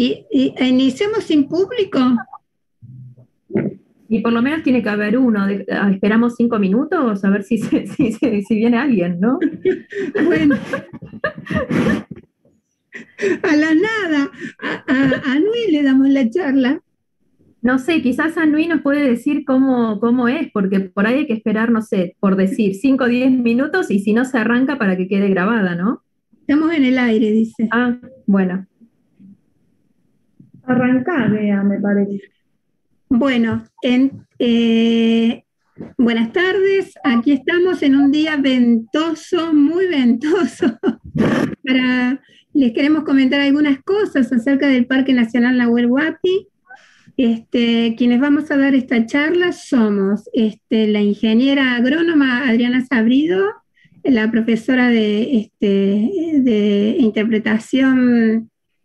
Iniciamos sin público. Y por lo menos tiene que haber uno. Esperamos 5 minutos a ver si viene alguien, ¿no? Bueno, a la nada, a Nui le damos la charla. No sé, quizás Anui nos puede decir cómo es, porque por ahí hay que esperar, no sé, por decir 5 o 10 minutos y si no se arranca para que quede grabada, ¿no? Estamos en el aire, dice. Ah, bueno. Arrancá, Bea, me parece. Bueno, buenas tardes. Aquí estamos en un día ventoso, muy ventoso. Les queremos comentar algunas cosas acerca del Parque Nacional Nahuel Huapi. Quienes vamos a dar esta charla somos la ingeniera agrónoma Adriana Sabrido, la profesora de interpretación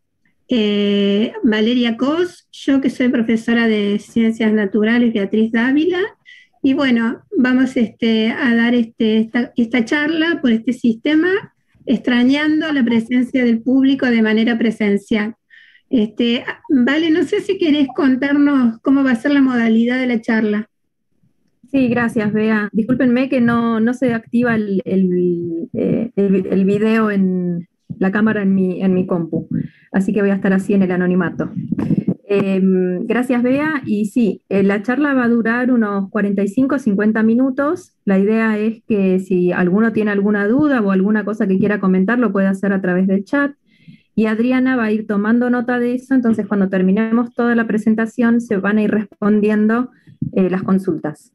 Valeria Cos, yo que soy profesora de Ciencias Naturales Beatriz Dávila, y bueno, vamos a dar esta charla por este sistema, extrañando la presencia del público de manera presencial. Vale, no sé si querés contarnos cómo va a ser la modalidad de la charla. Sí, gracias, Bea. Discúlpenme que no se activa el video en la cámara en mi compu, así que voy a estar así en el anonimato. Gracias, Bea. Y sí, la charla va a durar unos 45 o 50 minutos. La idea es que si alguno tiene alguna duda o alguna cosa que quiera comentar, lo puede hacer a través del chat. Y Adriana va a ir tomando nota de eso, entonces cuando terminemos toda la presentación se van a ir respondiendo las consultas.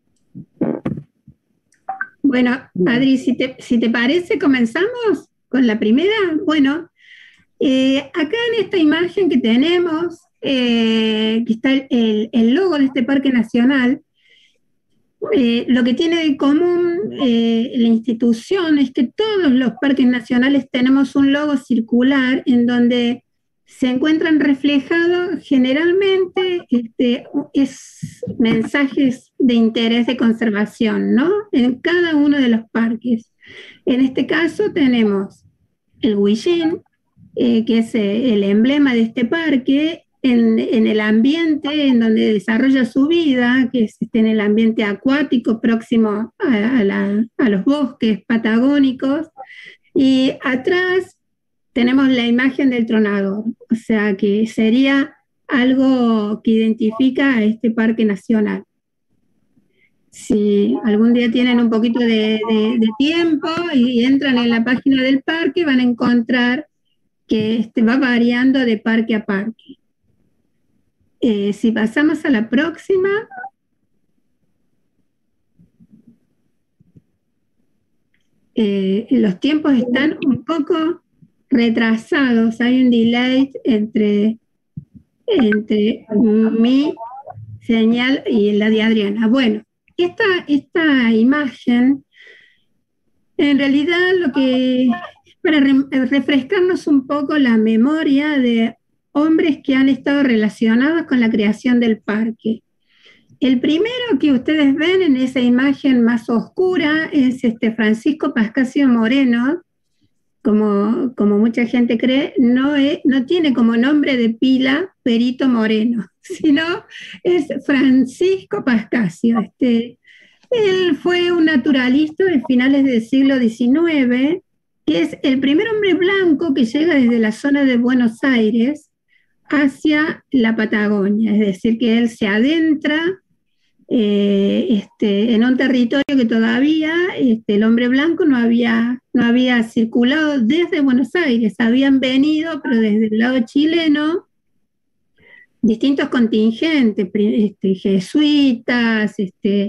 Bueno, Adri, si te parece, comenzamos con la primera. Bueno, acá en esta imagen que tenemos, que está el logo de este parque nacional, lo que tiene de común la institución es que todos los parques nacionales tenemos un logo circular en donde se encuentran reflejados generalmente mensajes de interés de conservación, ¿no? En cada uno de los parques. En este caso tenemos el huillín, que es el emblema de este parque, en el ambiente en donde desarrolla su vida, que es en el ambiente acuático próximo a los bosques patagónicos, y atrás tenemos la imagen del tronador, o sea que sería algo que identifica a este parque nacional. Si algún día tienen un poquito de tiempo y entran en la página del parque, van a encontrar que va variando de parque a parque. Si pasamos a la próxima. Los tiempos están un poco retrasados, hay un delay entre mi señal y la de Adriana. Bueno, esta imagen, en realidad lo que para refrescarnos un poco la memoria de hombres que han estado relacionados con la creación del parque. El primero que ustedes ven en esa imagen más oscura es Francisco Pascasio Moreno, como mucha gente cree, no tiene como nombre de pila Perito Moreno, sino es Francisco Pascasio. Él fue un naturalista de finales del siglo XIX, que es el primer hombre blanco que llega desde la zona de Buenos Aires hacia la Patagonia, es decir, que él se adentra en un territorio que todavía el hombre blanco no había circulado desde Buenos Aires, habían venido, pero desde el lado chileno, distintos contingentes, jesuitas,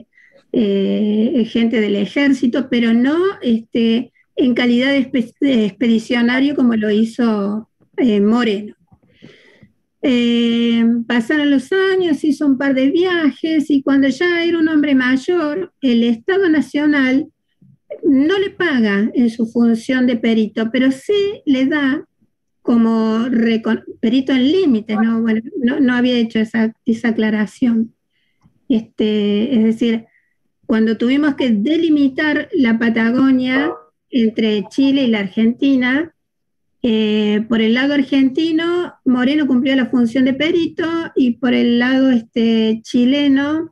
gente del ejército, pero no en calidad de expedicionario como lo hizo Moreno. Pasaron los años, hizo un par de viajes y cuando ya era un hombre mayor, el Estado Nacional no le paga en su función de perito, pero sí le da como perito en límites, ¿no? Bueno, no había hecho esa aclaración. Es decir, cuando tuvimos que delimitar la Patagonia entre Chile y la Argentina, Por el lado argentino, Moreno cumplió la función de perito y por el lado chileno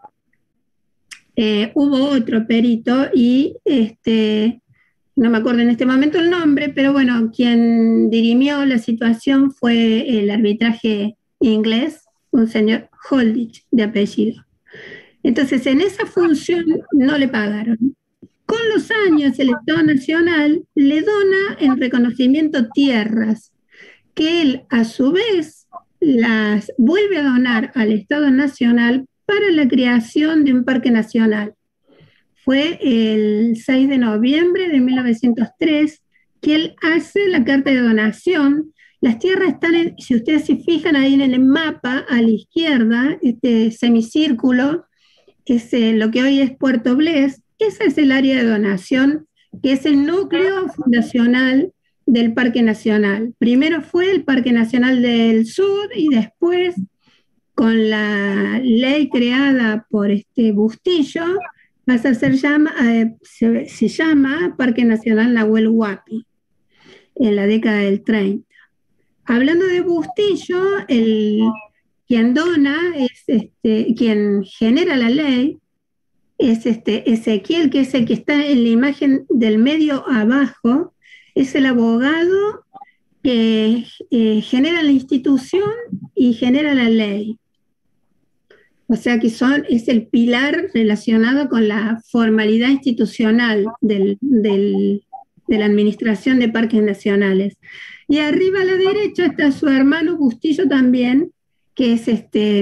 hubo otro perito y no me acuerdo en este momento el nombre, pero bueno, quien dirimió la situación fue el arbitraje inglés, un señor Holditch de apellido. Entonces, en esa función no le pagaron. Con los años, el Estado Nacional le dona en reconocimiento tierras, que él a su vez las vuelve a donar al Estado Nacional para la creación de un parque nacional. Fue el 6 de noviembre de 1903 que él hace la carta de donación. Las tierras están, si ustedes se fijan ahí en el mapa, a la izquierda, este semicírculo, es lo que hoy es Puerto Blés, esa es el área de donación, que es el núcleo fundacional del Parque Nacional. Primero fue el Parque Nacional del Sur y después, con la ley creada por Bustillo, pasa a ser se llama Parque Nacional Nahuel Huapi, en la década del 30. Hablando de Bustillo, quien dona, quien genera la ley, es Ezequiel, que es el que está en la imagen del medio abajo, es el abogado que genera la institución y genera la ley. O sea que es el pilar relacionado con la formalidad institucional de la administración de parques nacionales. Y arriba a la derecha está su hermano Bustillo también, que es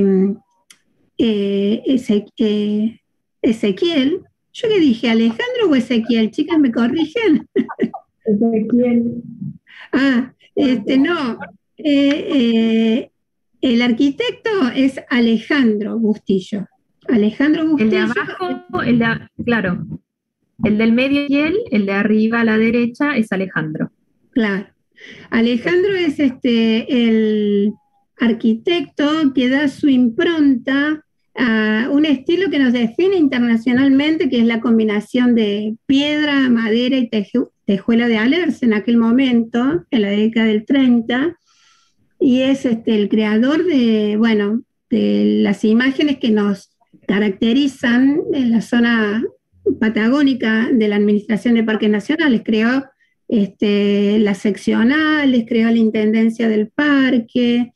Ezequiel. ¿Yo qué dije, Alejandro o Ezequiel? Chicas, ¿me corrigen? Ezequiel. No. El arquitecto es Alejandro Bustillo. Alejandro Bustillo. El de abajo, claro. El del medio y el de arriba a la derecha es Alejandro. Claro. Alejandro es el arquitecto que da su impronta a un estilo que nos define internacionalmente, que es la combinación de piedra, madera y tejuela de alerce en aquel momento, en la década del 30, y es el creador de las imágenes que nos caracterizan en la zona patagónica de la Administración de Parques Nacionales. Creó las seccionales, creó la Intendencia del Parque,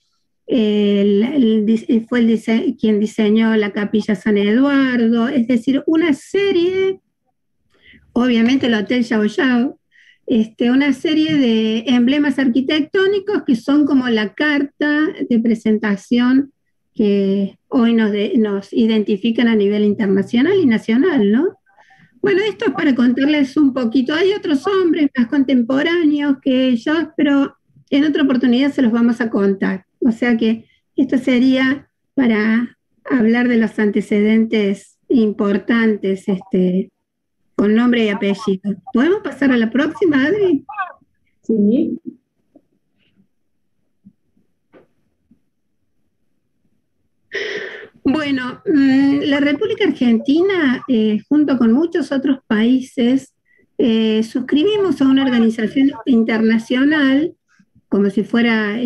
fue quien diseñó la Capilla San Eduardo, es decir, una serie, obviamente el Hotel Yao Yao, una serie de emblemas arquitectónicos que son como la carta de presentación que hoy nos identifican a nivel internacional y nacional, ¿no? Bueno, esto es para contarles un poquito. Hay otros hombres más contemporáneos que ellos, pero en otra oportunidad se los vamos a contar. O sea que esto sería para hablar de los antecedentes importantes, con nombre y apellido. ¿Podemos pasar a la próxima, Adri? Sí. Bueno, la República Argentina, junto con muchos otros países, suscribimos a una organización internacional, como si fuera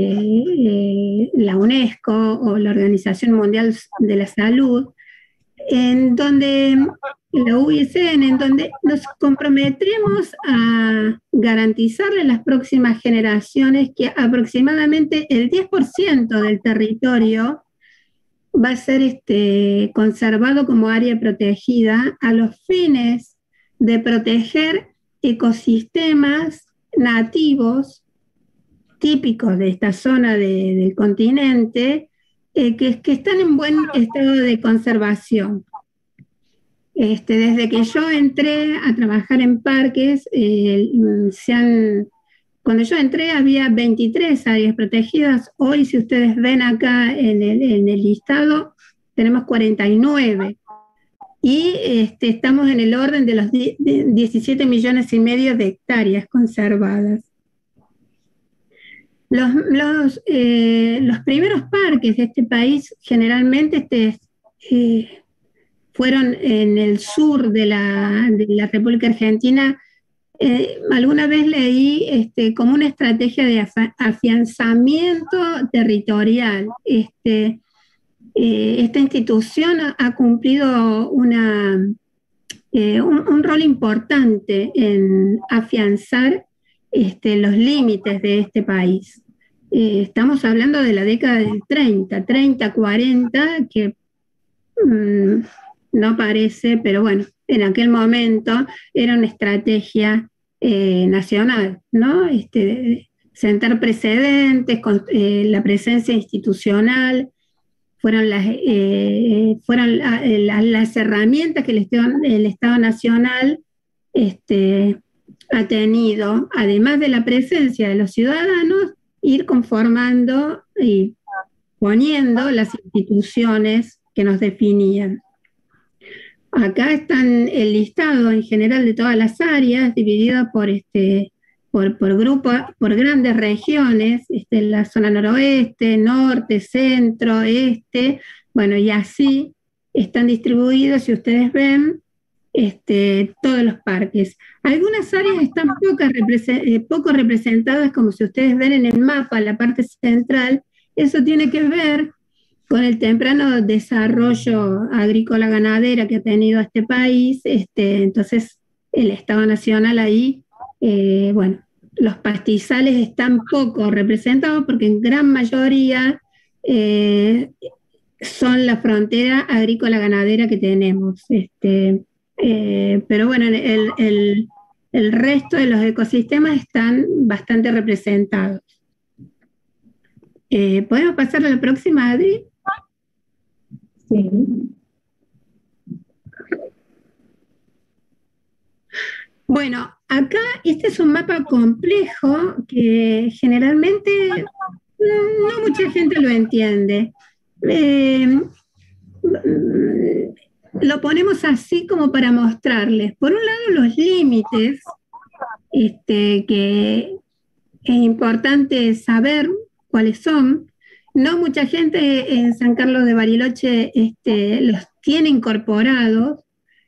la UNESCO o la Organización Mundial de la Salud, en donde la UICN, en donde nos comprometemos a garantizarle a las próximas generaciones que aproximadamente el 10% del territorio va a ser conservado como área protegida a los fines de proteger ecosistemas nativos típicos de esta zona del continente, que están en buen estado de conservación. Desde que yo entré a trabajar en parques, cuando yo entré había 23 áreas protegidas. Hoy, si ustedes ven acá en el listado, tenemos 49. Y estamos en el orden de los 17 millones y medio de hectáreas conservadas. Los primeros parques de este país generalmente fueron en el sur de la República Argentina, alguna vez leí como una estrategia de afianzamiento territorial. Esta institución ha cumplido un rol importante en afianzar los límites de este país. Estamos hablando de la década del 30, 40, que no parece, pero bueno, en aquel momento era una estrategia nacional, ¿no? Sentar precedentes, con la presencia institucional, fueron las herramientas que el Estado Nacional ha tenido, además de la presencia de los ciudadanos, ir conformando y poniendo las instituciones que nos definían. Acá están el listado en general de todas las áreas, divididas por grupos, por grandes regiones, la zona noroeste, norte, centro, este, bueno, y así están distribuidos, si ustedes ven, todos los parques. Algunas áreas están poco representadas, como si ustedes ven en el mapa, la parte central. Eso tiene que ver con el temprano desarrollo agrícola-ganadera que ha tenido este país. Entonces el Estado Nacional ahí, bueno, los pastizales están poco representados porque en gran mayoría son la frontera agrícola-ganadera que tenemos. Pero bueno, el resto de los ecosistemas están bastante representados. ¿Podemos pasar a la próxima, Adri? Sí. Bueno, acá este es un mapa complejo que generalmente no mucha gente lo entiende. Lo ponemos así como para mostrarles. Por un lado, los límites, que es importante saber cuáles son. No mucha gente en San Carlos de Bariloche los tiene incorporados.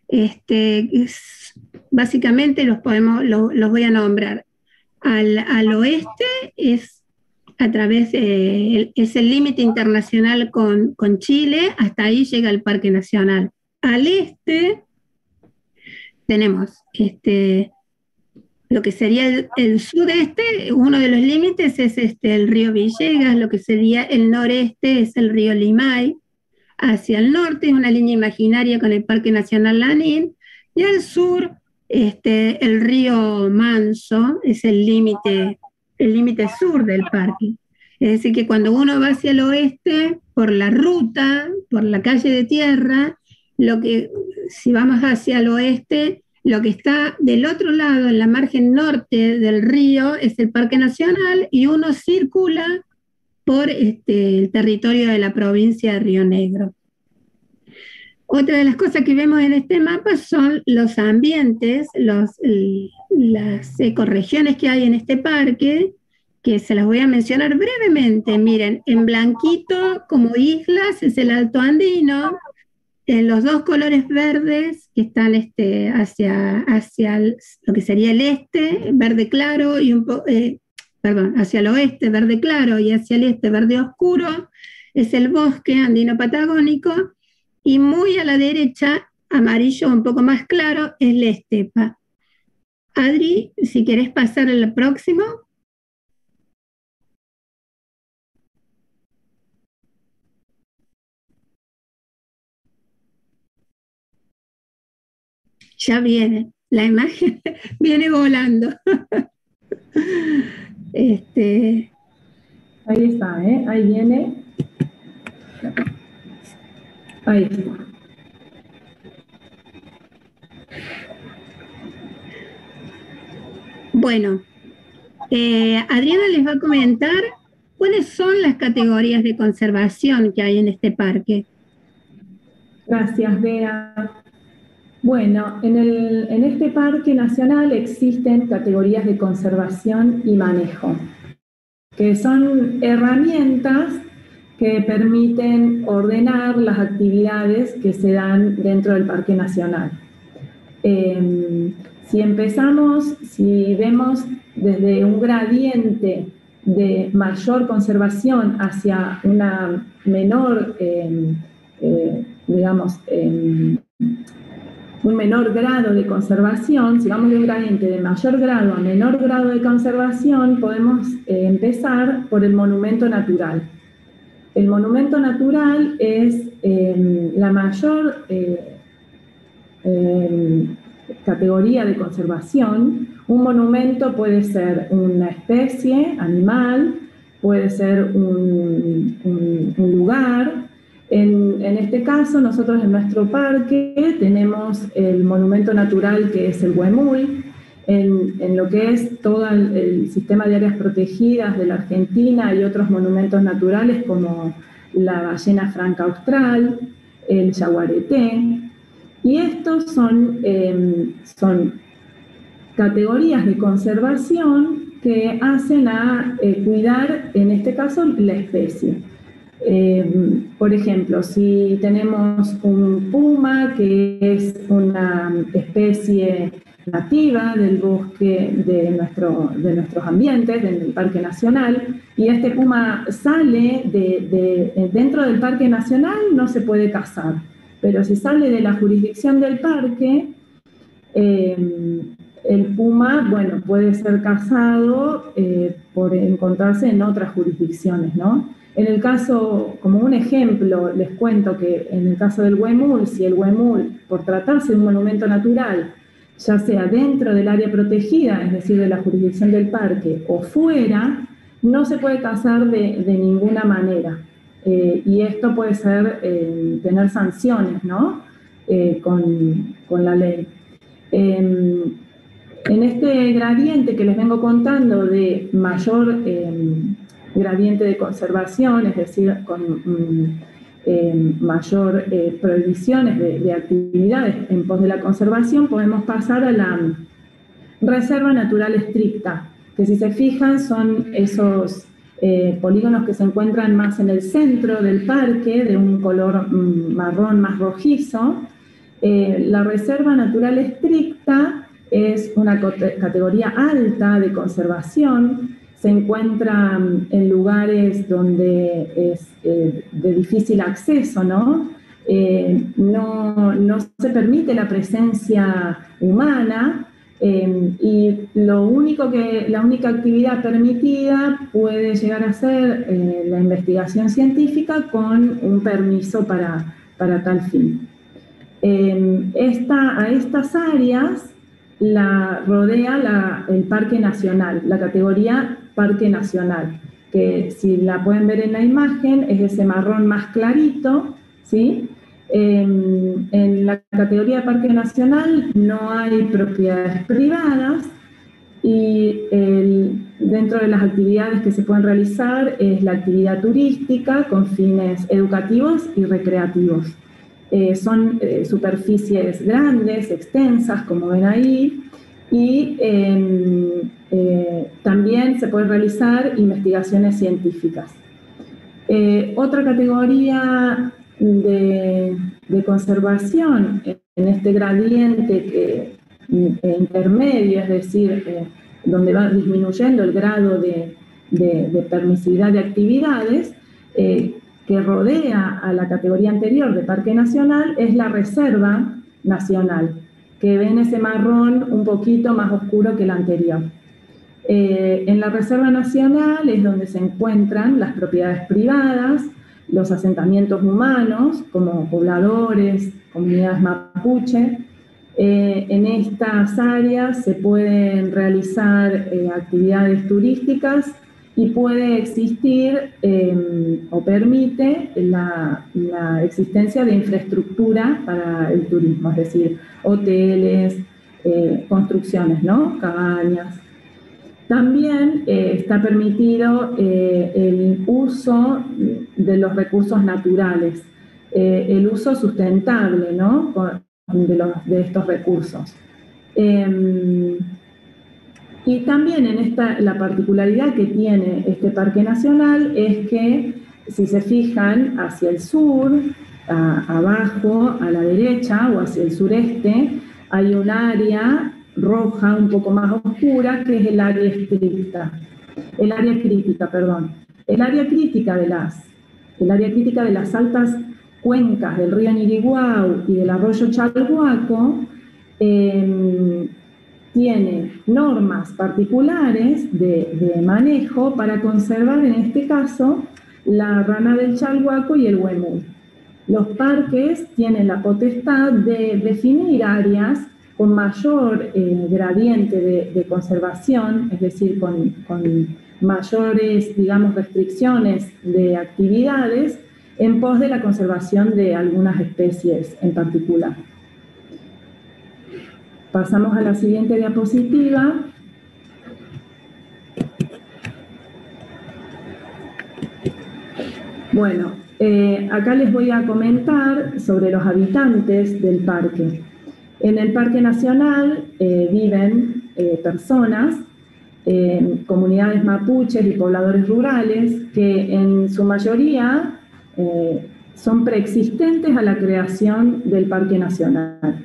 Básicamente los voy a nombrar. Al oeste es a través es el límite internacional con Chile, hasta ahí llega el Parque Nacional. Al este tenemos lo que sería el sudeste, uno de los límites es el río Villegas, lo que sería el noreste es el río Limay, hacia el norte es una línea imaginaria con el Parque Nacional Lanín, y al sur el río Manso es el límite sur del parque. Es decir, que cuando uno va hacia el oeste, por la ruta, por la calle de tierra, si vamos hacia el oeste, lo que está del otro lado, en la margen norte del río, es el Parque Nacional, y uno circula por el territorio de la provincia de Río Negro. Otra de las cosas que vemos en este mapa son los ambientes, las ecorregiones que hay en este parque, que se las voy a mencionar brevemente. Miren, en blanquito, como islas, es el Alto Andino. Los dos colores verdes que están hacia lo que sería el este, verde claro, y hacia el oeste, verde claro, y hacia el este, verde oscuro, es el bosque andino patagónico, y muy a la derecha, amarillo un poco más claro, es la estepa. Adri, si querés pasar al próximo. Ya viene, la imagen viene volando. Ahí está, ahí viene. Ahí está. Bueno, Adriana les va a comentar cuáles son las categorías de conservación que hay en este parque. Gracias, Bea. Bueno, en este parque nacional existen categorías de conservación y manejo, que son herramientas que permiten ordenar las actividades que se dan dentro del Parque Nacional. Si vemos desde un gradiente de mayor conservación hacia una menor, un menor grado de conservación, si vamos de un gradiente de mayor grado a menor grado de conservación, podemos empezar por el monumento natural. El monumento natural es la mayor categoría de conservación. Un monumento puede ser una especie animal, puede ser un lugar. En este caso, nosotros en nuestro parque tenemos el monumento natural que es el Huemul, en lo que es todo el sistema de áreas protegidas de la Argentina y otros monumentos naturales como la ballena franca austral, el yaguareté, y estos son categorías de conservación que hacen a cuidar, en este caso, la especie. Por ejemplo, si tenemos un puma, que es una especie nativa del bosque de nuestros ambientes, del Parque Nacional, y este puma sale dentro del Parque Nacional, no se puede cazar, pero si sale de la jurisdicción del parque, el puma, bueno, puede ser cazado por encontrarse en otras jurisdicciones, ¿no? En el caso, como un ejemplo, les cuento que en el caso del Huemul, si el Huemul, por tratarse de un monumento natural, ya sea dentro del área protegida, es decir, de la jurisdicción del parque, o fuera, no se puede cazar de ninguna manera. Y esto puede ser tener sanciones, ¿no? Con la ley. En este gradiente que les vengo contando de mayor gradiente de conservación, es decir, con mayor prohibiciones de actividades en pos de la conservación, podemos pasar a la reserva natural estricta, que si se fijan son esos polígonos que se encuentran más en el centro del parque, de un color marrón más rojizo. La reserva natural estricta es una categoría alta de conservación. Se encuentra en lugares donde es de difícil acceso, ¿no? No se permite la presencia humana, y la única actividad permitida puede llegar a ser la investigación científica con un permiso para tal fin. A estas áreas la rodea el Parque Nacional, la categoría Parque Nacional, que si la pueden ver en la imagen es ese marrón más clarito, ¿sí? En la categoría de Parque Nacional no hay propiedades privadas y dentro de las actividades que se pueden realizar es la actividad turística con fines educativos y recreativos. Son superficies grandes, extensas, como ven ahí, y también se pueden realizar investigaciones científicas. Otra categoría de conservación en este gradiente intermedio, es decir, donde va disminuyendo el grado de permisividad de actividades, que rodea a la categoría anterior de Parque Nacional, es la Reserva Nacional, que ven ese marrón un poquito más oscuro que el anterior. En la Reserva Nacional es donde se encuentran las propiedades privadas, los asentamientos humanos, como pobladores, comunidades mapuche. En estas áreas se pueden realizar actividades turísticas y puede existir o permite la existencia de infraestructura para el turismo, es decir, hoteles, construcciones, ¿no? Cabañas. También está permitido el uso de los recursos naturales, el uso sustentable, ¿no? de estos recursos. Y también la particularidad que tiene este Parque Nacional es que, si se fijan hacia el sur, abajo, a la derecha o hacia el sureste, hay un área roja un poco más oscura, que es el área estricta. El área crítica, perdón. El área crítica de las altas cuencas del río Ñiriguau y del arroyo Chalhuaco tiene normas particulares de manejo para conservar, en este caso, la rana del Chalhuaco y el huemul. Los parques tienen la potestad de definir áreas con mayor gradiente de conservación, es decir, con mayores, digamos, restricciones de actividades en pos de la conservación de algunas especies en particular. Pasamos a la siguiente diapositiva. Bueno, acá les voy a comentar sobre los habitantes del parque. En el Parque Nacional viven personas, comunidades mapuches y pobladores rurales que en su mayoría son preexistentes a la creación del Parque Nacional.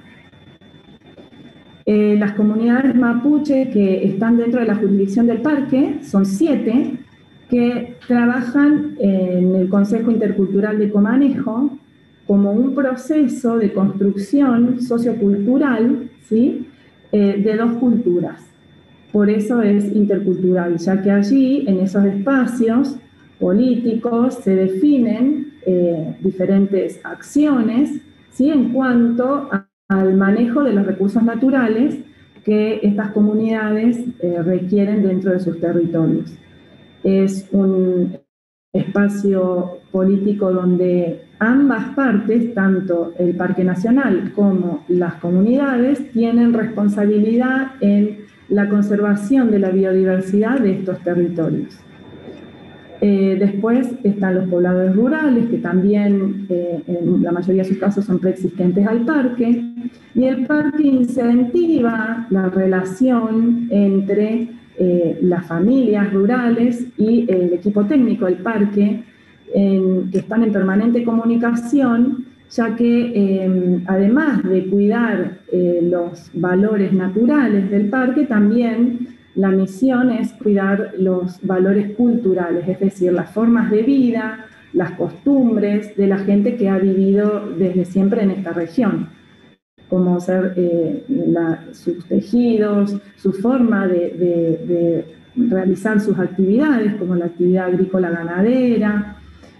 Las comunidades mapuche que están dentro de la jurisdicción del parque son 7, que trabajan en el Consejo Intercultural de Comanejo como un proceso de construcción sociocultural, ¿sí?, de 2 culturas. Por eso es intercultural, ya que allí, en esos espacios políticos, se definen diferentes acciones, ¿sí?, en cuanto al manejo de los recursos naturales que estas comunidades requieren dentro de sus territorios. Es un espacio político donde ambas partes, tanto el Parque Nacional como las comunidades, tienen responsabilidad en la conservación de la biodiversidad de estos territorios. Después están los pobladores rurales, que también en la mayoría de sus casos son preexistentes al parque, y el parque incentiva la relación entre las familias rurales y el equipo técnico del parque, que están en permanente comunicación, ya que además de cuidar los valores naturales del parque, también la misión es cuidar los valores culturales, es decir, las formas de vida, las costumbres de la gente que ha vivido desde siempre en esta región, como ser sus tejidos, su forma de realizar sus actividades, como la actividad agrícola ganadera,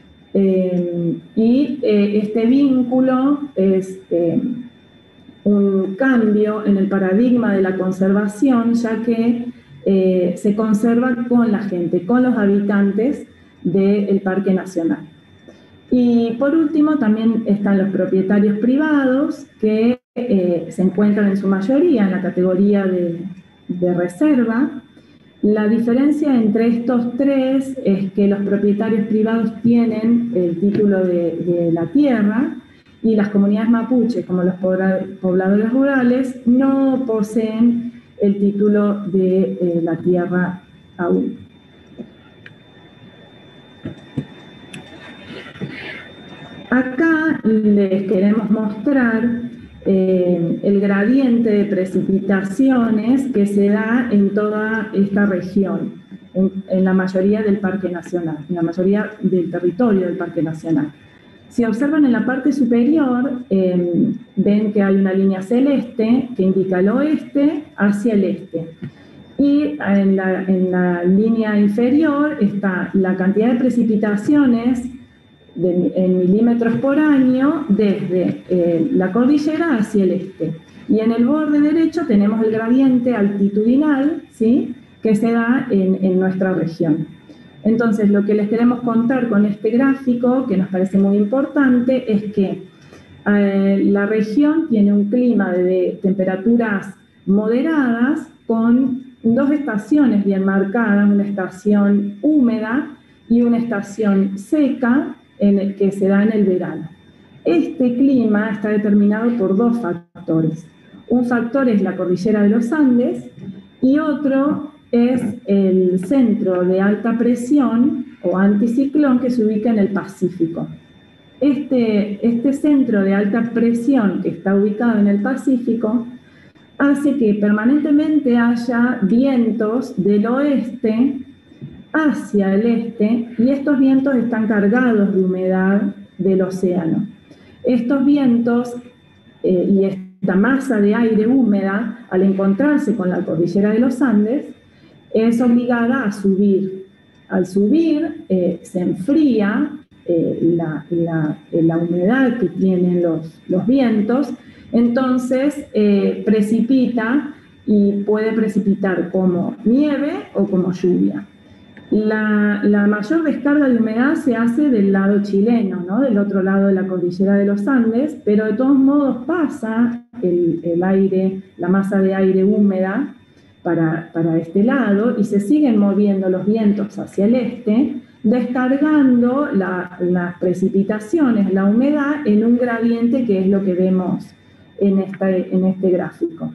y este vínculo es un cambio en el paradigma de la conservación, ya que se conserva con la gente, con los habitantes del Parque Nacional. Y por último también están los propietarios privados, que se encuentran en su mayoría en la categoría de reserva. La diferencia entre estos 3 es que los propietarios privados tienen el título de la tierra, y las comunidades mapuche, como los pobladores rurales, no poseen el título de la tierra aún. Acá les queremos mostrar el gradiente de precipitaciones que se da en toda esta región, en la mayoría del Parque Nacional, en la mayoría del territorio del Parque Nacional. Si observan en la parte superior, ven que hay una línea celeste que indica el oeste hacia el este. Y en la línea inferior está la cantidad de precipitaciones en milímetros por año desde la cordillera hacia el este. Y en el borde derecho tenemos el gradiente altitudinal, ¿sí?, que se da en nuestra región. Entonces, lo que les queremos contar con este gráfico, que nos parece muy importante, es que la región tiene un clima de temperaturas moderadas con 2 estaciones bien marcadas, una estación húmeda y una estación seca que se da en el verano. Este clima está determinado por 2 factores. Un factor es la cordillera de los Andes y otro es el centro de alta presión o anticiclón que se ubica en el Pacífico. Este centro de alta presión que está ubicado en el Pacífico hace que permanentemente haya vientos del oeste hacia el este, y estos vientos están cargados de humedad del océano. Estos vientos y esta masa de aire húmeda, al encontrarse con la cordillera de los Andes, es obligada a subir. Al subir se enfría la humedad que tienen los vientos, entonces precipita, y puede precipitar como nieve o como lluvia. La mayor descarga de humedad se hace del lado chileno, ¿no? Del otro lado de la cordillera de los Andes, pero de todos modos pasa el aire, la masa de aire húmeda para este lado, y se siguen moviendo los vientos hacia el este, descargando las precipitaciones, la humedad, en un gradiente que es lo que vemos en este gráfico.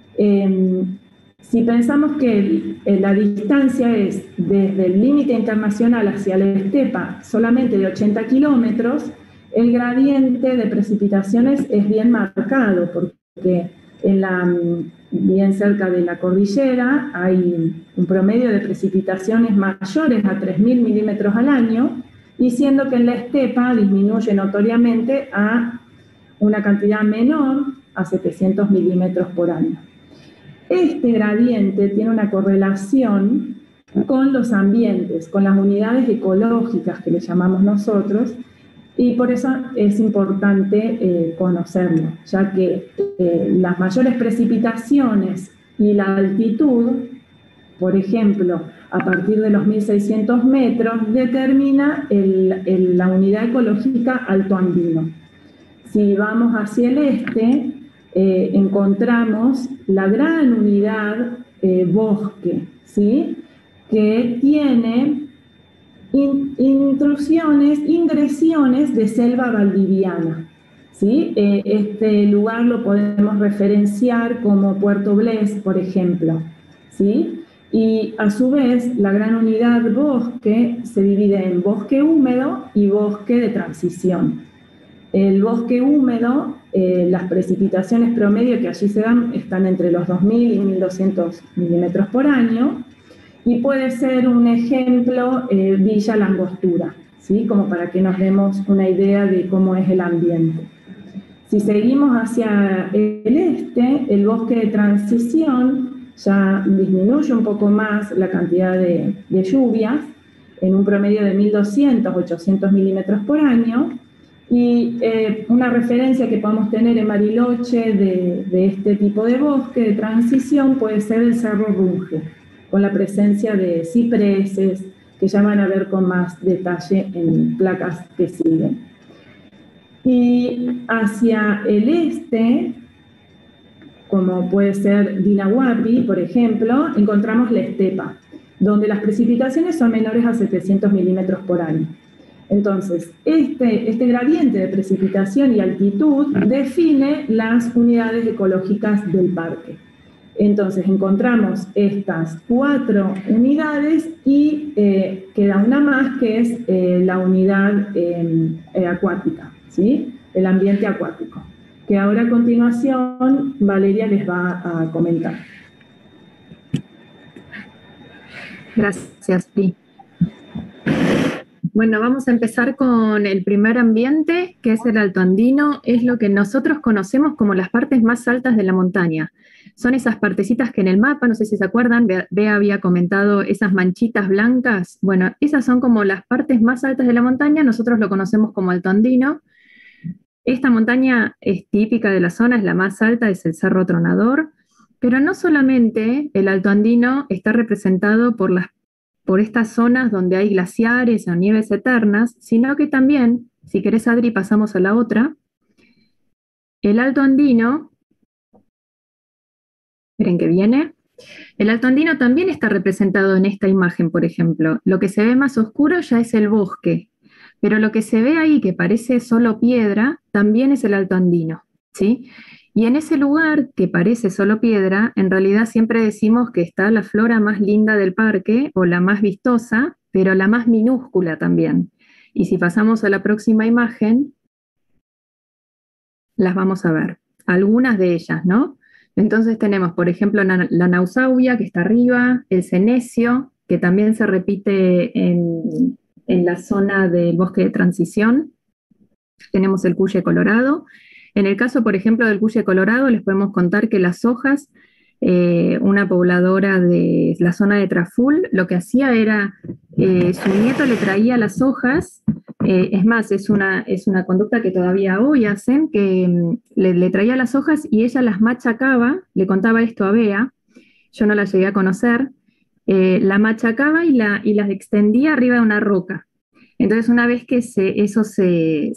Si pensamos que la distancia es desde el límite internacional hacia la estepa solamente de 80 kilómetros, el gradiente de precipitaciones es bien marcado, porque bien cerca de la cordillera hay un promedio de precipitaciones mayores a 3.000 milímetros al año, y siendo que en la estepa disminuye notoriamente a una cantidad menor, a 700 milímetros por año. Este gradiente tiene una correlación con los ambientes, con las unidades ecológicas que le llamamos nosotros, y por eso es importante conocerlo, ya que las mayores precipitaciones y la altitud, por ejemplo, a partir de los 1.600 metros, determina la unidad ecológica alto andino. Si vamos hacia el este, encontramos la gran unidad bosque, ¿sí? Que tiene ingresiones de selva valdiviana, ¿sí? Este lugar lo podemos referenciar como Puerto Blés, por ejemplo, ¿sí? Y a su vez la gran unidad bosque se divide en bosque húmedo y bosque de transición. El bosque húmedo, las precipitaciones promedio que allí se dan están entre los 2.000 y 1.200 milímetros por año, y puede ser un ejemplo Villa La Angostura, ¿sí? Como para que nos demos una idea de cómo es el ambiente. Si seguimos hacia el este, el bosque de transición ya disminuye un poco más la cantidad de lluvias, en un promedio de 1.200, 800 milímetros por año, y una referencia que podemos tener en Bariloche de este tipo de bosque de transición puede ser el Cerro Runge, con la presencia de cipreses, que ya van a ver con más detalle en placas que siguen. Y hacia el este, como puede ser Dinahuapi, por ejemplo, encontramos la estepa, donde las precipitaciones son menores a 700 milímetros por año. Entonces, este gradiente de precipitación y altitud define las unidades ecológicas del parque. Entonces, encontramos estas 4 unidades y queda una más, que es la unidad acuática, ¿sí? El ambiente acuático, que ahora a continuación Valeria les va a comentar. Gracias, Pri. Bueno, vamos a empezar con el primer ambiente, que es el alto andino. Es lo que nosotros conocemos como las partes más altas de la montaña. Son esas partecitas que en el mapa, no sé si se acuerdan, Bea había comentado esas manchitas blancas. Bueno, esas son como las partes más altas de la montaña, nosotros lo conocemos como alto andino. Esta montaña es típica de la zona, es la más alta, es el Cerro Tronador, pero no solamente el alto andino está representado por estas zonas donde hay glaciares o nieves eternas, sino que también, si querés Adri, pasamos a la otra, el alto andino, esperen que viene, el alto andino también está representado en esta imagen, por ejemplo. Lo que se ve más oscuro ya es el bosque, pero lo que se ve ahí que parece solo piedra, también es el alto andino, ¿sí? Y en ese lugar que parece solo piedra, en realidad siempre decimos que está la flora más linda del parque, o la más vistosa, pero la más minúscula también. Y si pasamos a la próxima imagen, las vamos a ver, algunas de ellas, ¿no? Entonces tenemos, por ejemplo, la nausauia, que está arriba, el senecio, que también se repite en la zona del bosque de transición. Tenemos el cuye colorado. En el caso, por ejemplo, del cuye colorado, les podemos contar que las hojas, una pobladora de la zona de Traful, lo que hacía era, su nieto le traía las hojas, es más, es una conducta que todavía hoy hacen, que le traía las hojas y ella las machacaba, le contaba esto a Bea, yo no la llegué a conocer, la machacaba y las extendía arriba de una roca. Entonces, una vez que eso se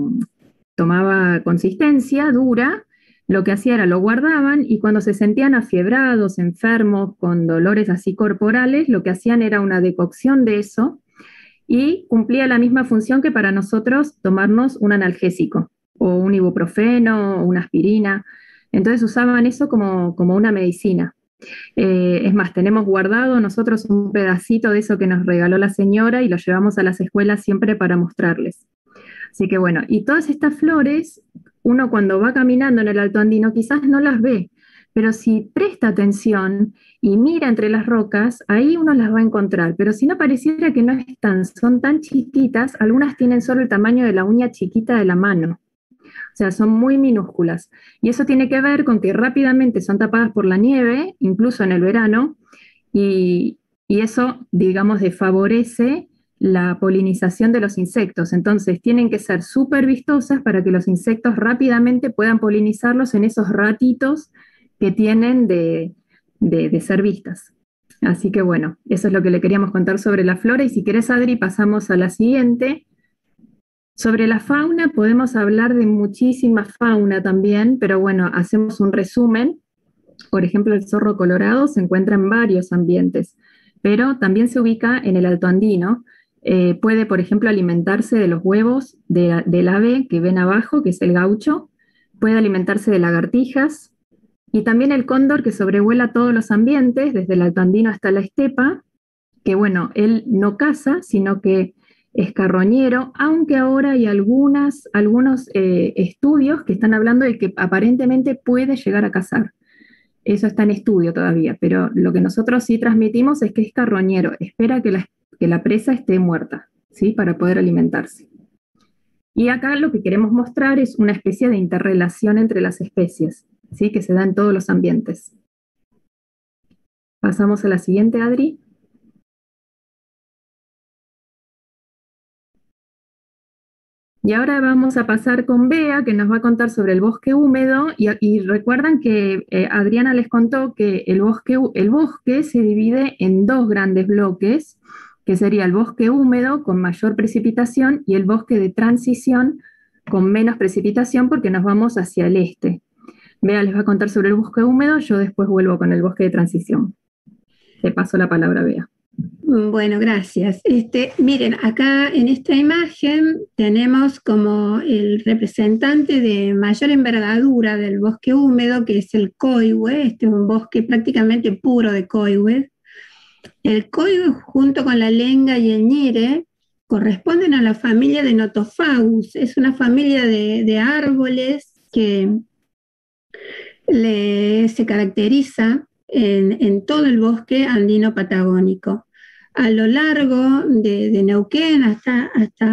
tomaba consistencia dura, lo que hacía era lo guardaban y cuando se sentían afiebrados, enfermos, con dolores así corporales, lo que hacían era una decocción de eso y cumplía la misma función que para nosotros tomarnos un analgésico o un ibuprofeno o una aspirina. Entonces usaban eso como una medicina. Es más, tenemos guardado nosotros un pedacito de eso que nos regaló la señora y lo llevamos a las escuelas siempre para mostrarles. Así que bueno, y todas estas flores, uno cuando va caminando en el Alto Andino quizás no las ve, pero si presta atención y mira entre las rocas, ahí uno las va a encontrar. Pero si no, pareciera que no están, son tan chiquitas, algunas tienen solo el tamaño de la uña chiquita de la mano. O sea, son muy minúsculas. Y eso tiene que ver con que rápidamente son tapadas por la nieve, incluso en el verano, y eso, digamos, desfavorece la polinización de los insectos. Entonces, tienen que ser súper vistosas para que los insectos rápidamente puedan polinizarlos en esos ratitos que tienen de ser vistas. Así que bueno, eso es lo que le queríamos contar sobre la flora. Y si querés, Adri, pasamos a la siguiente. Sobre la fauna podemos hablar de muchísima fauna también, pero bueno, hacemos un resumen. Por ejemplo, el zorro colorado se encuentra en varios ambientes, pero también se ubica en el Alto Andino. Puede, por ejemplo, alimentarse de los huevos del ave que ven abajo, que es el gaucho. Puede alimentarse de lagartijas. Y también el cóndor que sobrevuela todos los ambientes, desde el Alto Andino hasta la estepa, que bueno, él no caza, sino que es carroñero, aunque ahora hay algunos estudios que están hablando de que aparentemente puede llegar a cazar. Eso está en estudio todavía, pero lo que nosotros sí transmitimos es que es carroñero, espera que la presa esté muerta, ¿sí? Para poder alimentarse. Y acá lo que queremos mostrar es una especie de interrelación entre las especies, ¿sí? Que se da en todos los ambientes. Pasamos a la siguiente, Adri. Y ahora vamos a pasar con Bea, que nos va a contar sobre el bosque húmedo. Y recuerdan que Adriana les contó que el bosque se divide en dos grandes bloques, que sería el bosque húmedo con mayor precipitación y el bosque de transición con menos precipitación porque nos vamos hacia el este. Bea les va a contar sobre el bosque húmedo, yo después vuelvo con el bosque de transición. Te paso la palabra, Bea. Bueno, gracias. Miren, acá en esta imagen tenemos como el representante de mayor envergadura del bosque húmedo, que es el coihue. Este es un bosque prácticamente puro de coihue. El coihue junto con la lenga y el ñire corresponden a la familia de Nothofagus. Es una familia de árboles que se caracteriza en todo el bosque andino patagónico. A lo largo de Neuquén hasta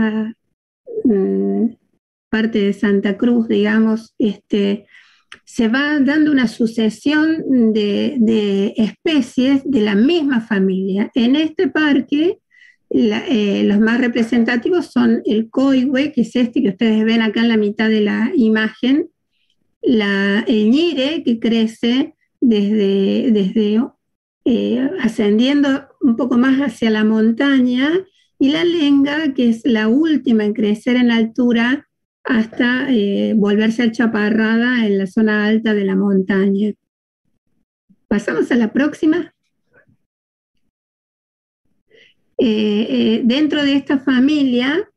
parte de Santa Cruz, digamos, se va dando una sucesión de especies de la misma familia. En este parque, los más representativos son el coihue, que es este que ustedes ven acá en la mitad de la imagen, el ñire, que crece desde ascendiendo un poco más hacia la montaña, y la lenga, que es la última en crecer en altura hasta volverse achaparrada en la zona alta de la montaña. Pasamos a la próxima. Dentro de esta familia,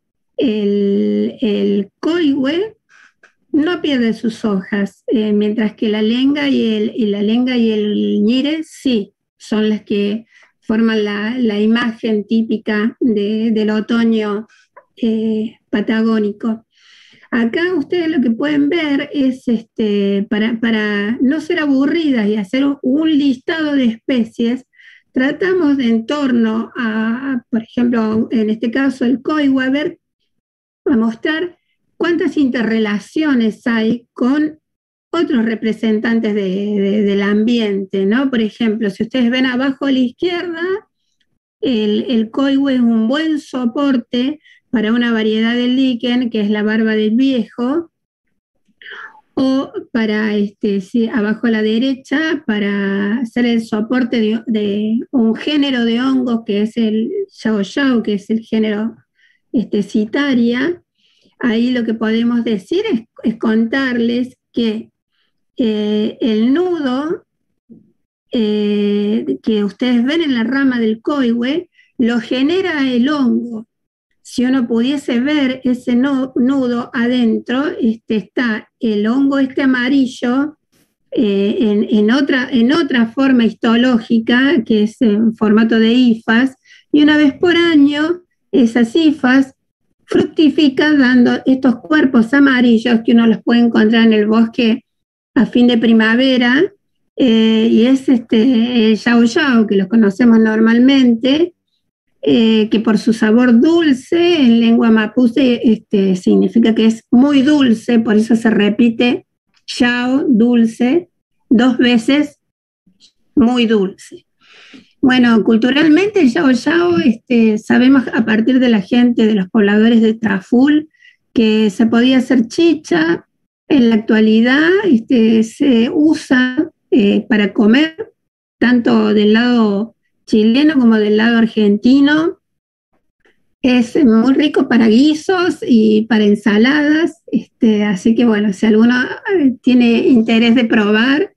el coihue no pierde sus hojas, mientras que la lenga y el ñire sí, son las que forman la imagen típica del otoño patagónico. Acá ustedes lo que pueden ver es, para no ser aburridas y hacer un listado de especies, tratamos de en torno a, por ejemplo, en este caso el coihue, a mostrar cuántas interrelaciones hay con otros representantes del ambiente, ¿no? Por ejemplo, si ustedes ven abajo a la izquierda, el coihue es un buen soporte para una variedad de líquen, que es la barba del viejo, o para, sí, abajo a la derecha, para hacer el soporte de un género de hongos, que es el yao yao, que es el género citaria. Ahí lo que podemos decir es contarles que el nudo que ustedes ven en la rama del coihue lo genera el hongo. Si uno pudiese ver ese nudo adentro, está el hongo amarillo en otra forma histológica, que es en formato de hifas, y una vez por año esas hifas fructifican dando estos cuerpos amarillos que uno los puede encontrar en el bosque a fin de primavera, y es el yao yao, que lo conocemos normalmente, que por su sabor dulce, en lengua mapuche, significa que es muy dulce, por eso se repite yao, dulce, 2 veces, muy dulce. Bueno, culturalmente el yao yao, sabemos a partir de la gente, de los pobladores de Taful, que se podía hacer chicha. En la actualidad se usa para comer, tanto del lado chileno como del lado argentino. Es muy rico para guisos y para ensaladas, así que bueno, si alguno tiene interés de probar,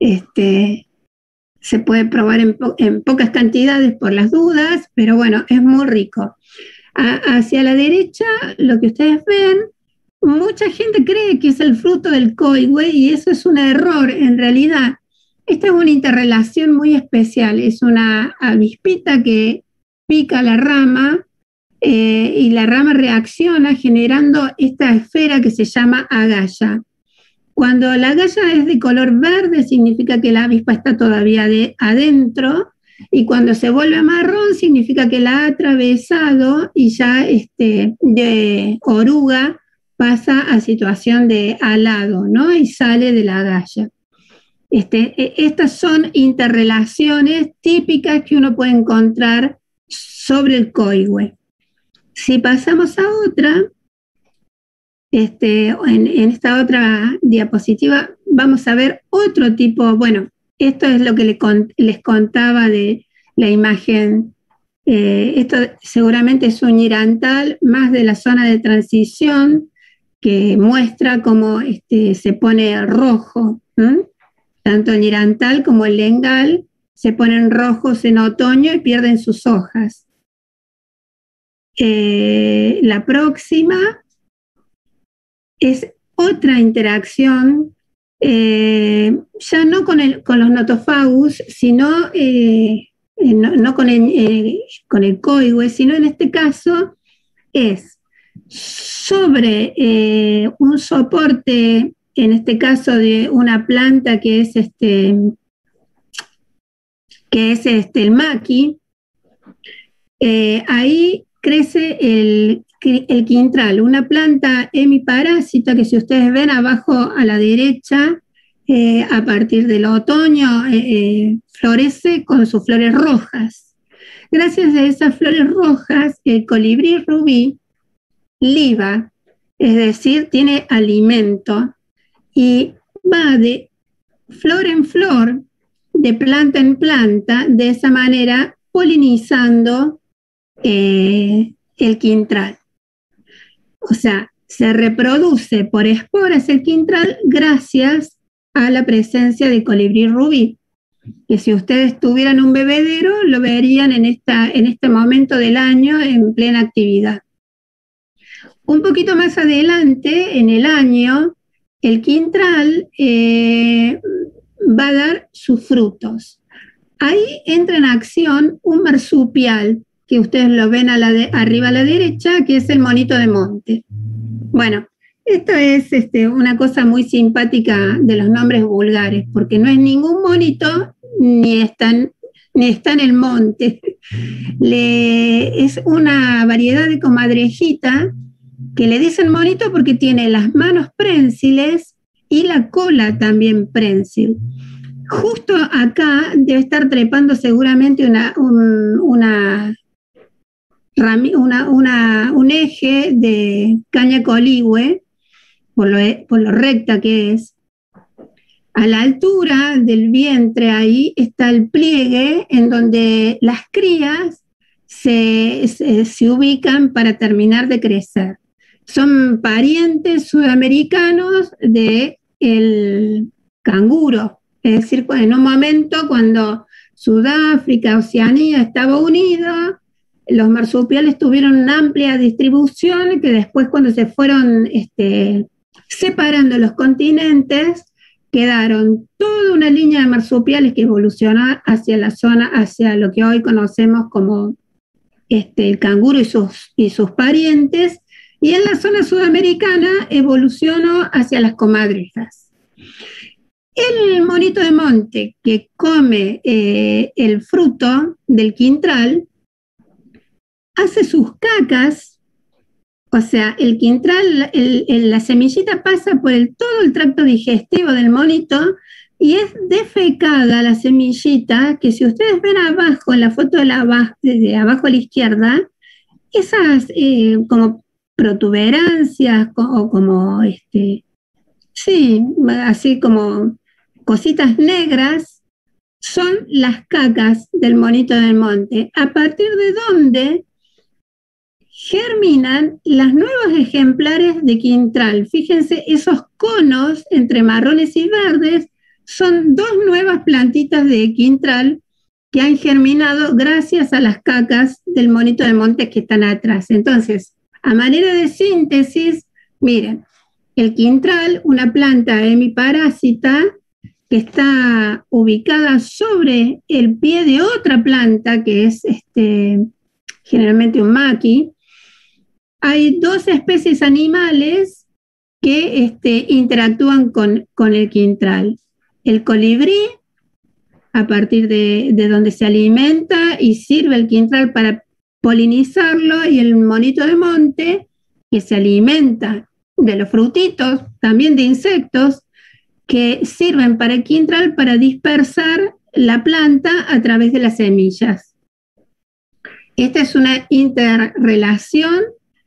se puede probar en pocas cantidades por las dudas, pero bueno, es muy rico. Hacia la derecha, lo que ustedes ven, mucha gente cree que es el fruto del coihue y eso es un error. En realidad, esta es una interrelación muy especial, es una avispita que pica la rama y la rama reacciona generando esta esfera que se llama agalla. Cuando la agalla es de color verde significa que la avispa está todavía adentro, y cuando se vuelve marrón significa que la ha atravesado y ya de oruga pasa a situación de alado, ¿no? Y sale de la agalla. Estas son interrelaciones típicas que uno puede encontrar sobre el coihue. Si pasamos a otra, en esta otra diapositiva vamos a ver otro tipo. Bueno, esto es lo que les contaba de la imagen. Esto seguramente es un ñirantal más de la zona de transición, que muestra cómo se pone rojo. Tanto el ñirantal como el lengal se ponen rojos en otoño y pierden sus hojas. La próxima es otra interacción, ya no con los Nothofagus, sino no con el coihue, sino en este caso es sobre un soporte, en este caso de una planta que es el maqui. Ahí crece el quintral, una planta hemiparásita que, si ustedes ven abajo a la derecha, a partir del otoño florece con sus flores rojas. Gracias a esas flores rojas, el colibrí rubí liba, es decir, tiene alimento y va de flor en flor, de planta en planta, de esa manera polinizando el quintral. O sea, se reproduce por esporas el quintral gracias a la presencia de colibrí rubí, que si ustedes tuvieran un bebedero lo verían en este momento del año en plena actividad. Un poquito más adelante en el año, el quintral va a dar sus frutos. Ahí entra en acción un marsupial, que ustedes lo ven arriba a la derecha, que es el monito de monte. Bueno, Esto es una cosa muy simpática de los nombres vulgares, porque no es ningún monito ni está en el monte. Es una variedad de comadrejita que le dicen monito porque tiene las manos prensiles y la cola también prensil. Justo acá debe estar trepando seguramente un eje de caña coligüe, por lo recta que es. A la altura del vientre ahí está el pliegue en donde las crías se ubican para terminar de crecer. Son parientes sudamericanos del canguro. Es decir, en un momento cuando Sudáfrica, Oceanía estaba unida, los marsupiales tuvieron una amplia distribución que después cuando se fueron separando los continentes, quedaron toda una línea de marsupiales que evolucionó hacia la zona, hacia lo que hoy conocemos como el canguro y sus parientes, y en la zona sudamericana evolucionó hacia las comadrejas. El monito de monte que come el fruto del quintral hace sus cacas, o sea, el quintral, la semillita pasa por todo el tracto digestivo del monito y es defecada la semillita, que si ustedes ven abajo, en la foto de abajo a la izquierda, esas como protuberancias o como, sí, así como cositas negras, son las cacas del monito del monte, a partir de donde germinan las nuevos ejemplares de quintral. Fíjense, esos conos entre marrones y verdes son dos nuevas plantitas de quintral que han germinado gracias a las cacas del monito de monte que están atrás. Entonces, a manera de síntesis, miren, el quintral, una planta hemiparásita que está ubicada sobre el pie de otra planta que es generalmente un maqui. Hay dos especies animales que interactúan con el quintral. El colibrí, a partir de donde se alimenta y sirve el quintral para polinizarlo, y el monito de monte, que se alimenta de los frutitos, también de insectos, que sirven para el quintral para dispersar la planta a través de las semillas. Esta es una interrelación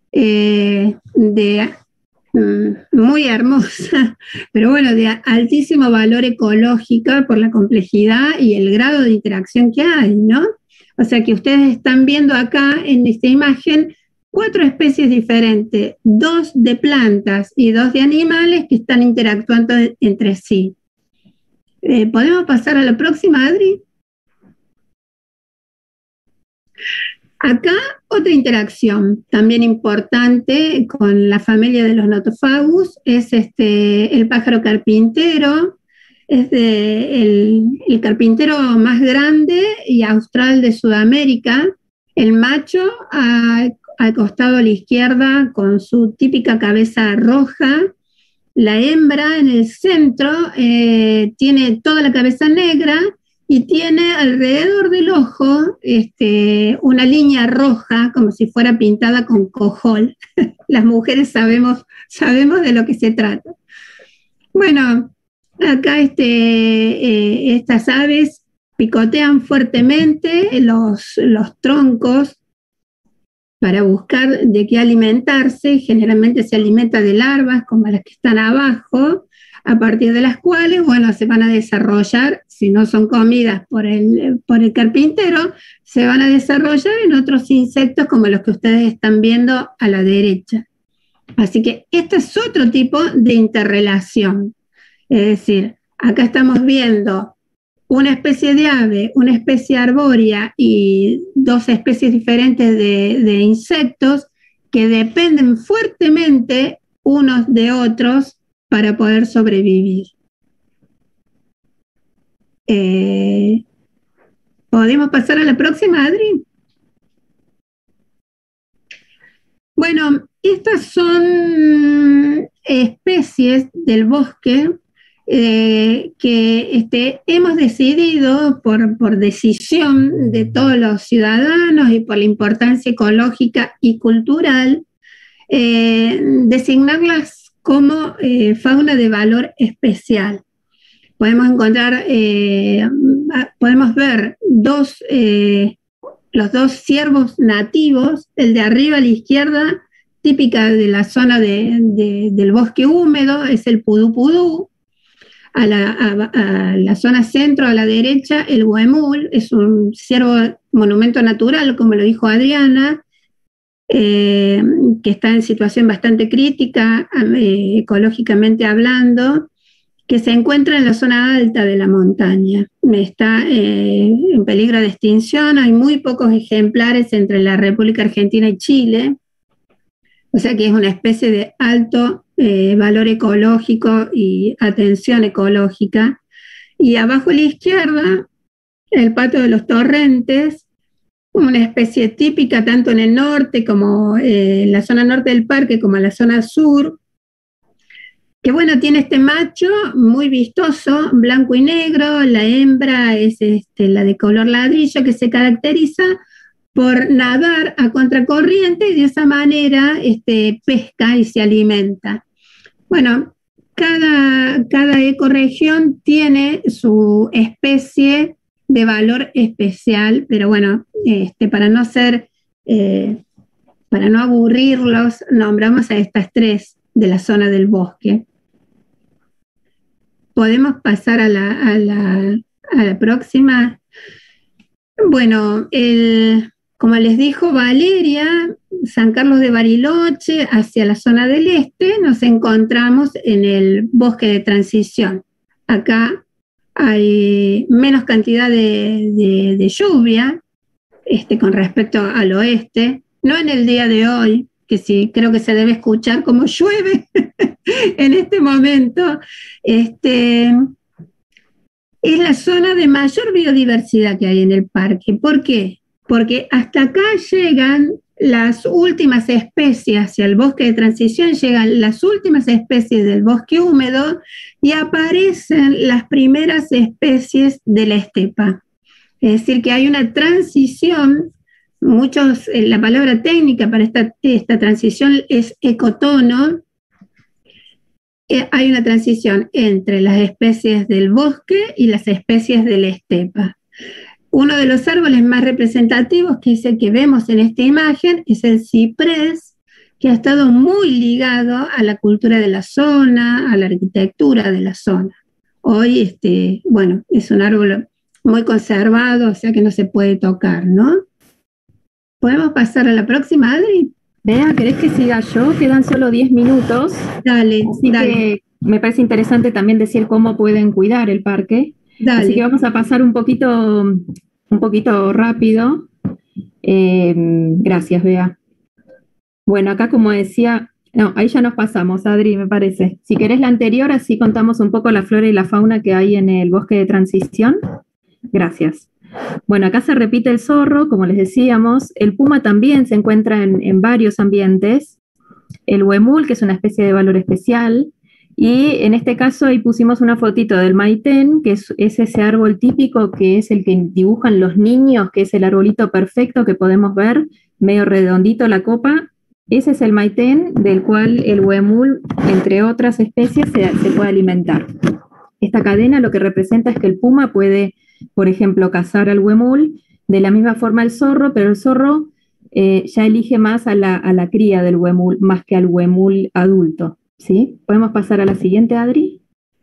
muy hermosa, pero bueno, de altísimo valor ecológico por la complejidad y el grado de interacción que hay, ¿no? O sea que ustedes están viendo acá en esta imagen 4 especies diferentes, 2 de plantas y 2 de animales que están interactuando entre sí. ¿Podemos pasar a la próxima, Adri? Acá otra interacción también importante con la familia de los Nothofagus es el pájaro carpintero. Es el carpintero más grande y austral de Sudamérica. El macho al costado a la izquierda con su típica cabeza roja. La hembra en el centro tiene toda la cabeza negra y tiene alrededor del ojo una línea roja, como si fuera pintada con cojol. Las mujeres sabemos de lo que se trata. Bueno, acá estas aves picotean fuertemente los troncos para buscar de qué alimentarse. Generalmente se alimenta de larvas como las que están abajo, a partir de las cuales, bueno, se van a desarrollar, si no son comidas por el carpintero, se van a desarrollar en otros insectos como los que ustedes están viendo a la derecha. Así que este es otro tipo de interrelación. Es decir, acá estamos viendo una especie de ave, una especie arbórea y 2 especies diferentes de insectos que dependen fuertemente unos de otros para poder sobrevivir. ¿Podemos pasar a la próxima, Adri? Bueno, estas son especies del bosque que hemos decidido por decisión de todos los ciudadanos y por la importancia ecológica y cultural, designarlas como fauna de valor especial. Podemos encontrar, podemos ver los dos ciervos nativos, el de arriba a la izquierda, típica de la zona del bosque húmedo, es el pudú pudú. A la zona centro, a la derecha, el huemul, es un ciervo monumento natural, como lo dijo Adriana, que está en situación bastante crítica, ecológicamente hablando, que se encuentra en la zona alta de la montaña. Está en peligro de extinción, hay muy pocos ejemplares entre la República Argentina y Chile, o sea que es una especie de alto valor ecológico y atención ecológica. Y abajo a la izquierda, el pato de los torrentes, una especie típica tanto en el norte como en la zona norte del parque como en la zona sur, que bueno, tiene este macho muy vistoso, blanco y negro, la hembra es la de color ladrillo, que se caracteriza por nadar a contracorriente y de esa manera pesca y se alimenta. Bueno, cada ecorregión tiene su especie de valor especial, pero bueno, para no aburrirlos, nombramos a estas tres de la zona del bosque. Podemos pasar a la próxima. Bueno, como les dijo Valeria, San Carlos de Bariloche, hacia la zona del este, nos encontramos en el bosque de transición. Acá hay menos cantidad de lluvia con respecto al oeste, no en el día de hoy, que sí creo que se debe escuchar como llueve en este momento. Es la zona de mayor biodiversidad que hay en el parque. ¿Por qué? Porque hasta acá llegan las últimas especies, hacia el bosque de transición llegan las últimas especies del bosque húmedo y aparecen las primeras especies de la estepa. Es decir, que hay una transición, la palabra técnica para esta transición es ecotono. Hay una transición entre las especies del bosque y las especies de la estepa. Uno de los árboles más representativos, que es el que vemos en esta imagen, es el ciprés, que ha estado muy ligado a la cultura de la zona, a la arquitectura de la zona. Hoy, bueno, es un árbol muy conservado, o sea que no se puede tocar, ¿no? ¿Podemos pasar a la próxima, Adri? Bea, ¿querés que siga yo? Quedan solo 10 minutos. Dale, así dale. Que me parece interesante también decir cómo pueden cuidar el parque. Dale. Así que vamos a pasar un poquito rápido. Gracias, Bea. Bueno, acá como decía, no, ahí ya nos pasamos, Adri, me parece. Si querés la anterior, así contamos un poco la flora y la fauna que hay en el bosque de transición. Gracias. Bueno, acá se repite el zorro, como les decíamos. El puma también se encuentra en varios ambientes. El huemul, que es una especie de valor especial. Y en este caso ahí pusimos una fotito del maitén, que es ese árbol típico que es el que dibujan los niños, que es el arbolito perfecto que podemos ver, medio redondito la copa. Ese es el maitén del cual el huemul, entre otras especies, se puede alimentar. Esta cadena lo que representa es que el puma puede, por ejemplo, cazar al huemul, de la misma forma el zorro, pero el zorro ya elige más a la cría del huemul, más que al huemul adulto. ¿Sí? ¿Podemos pasar a la siguiente, Adri?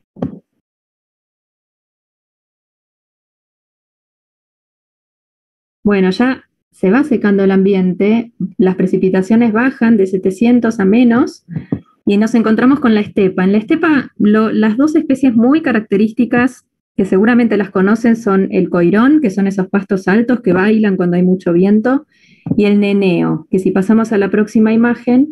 Bueno, ya se va secando el ambiente, las precipitaciones bajan de 700 a menos y nos encontramos con la estepa. En la estepa, las dos especies muy características que seguramente las conocen son el coirón, que son esos pastos altos que bailan cuando hay mucho viento, y el neneo, que si pasamos a la próxima imagen,